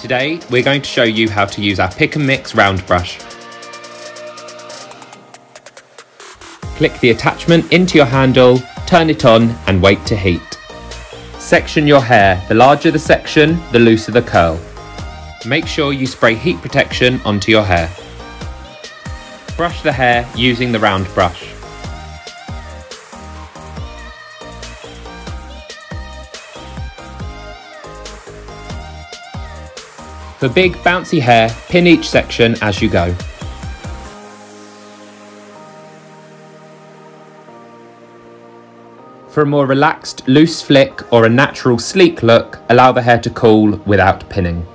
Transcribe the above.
Today we're going to show you how to use our pick and mix round brush. Click the attachment into your handle, turn it on and wait to heat. Section your hair. The larger the section, the looser the curl. Make sure you spray heat protection onto your hair. Brush the hair using the round brush. For big bouncy hair, pin each section as you go. For a more relaxed, loose flick or a natural sleek look, allow the hair to cool without pinning.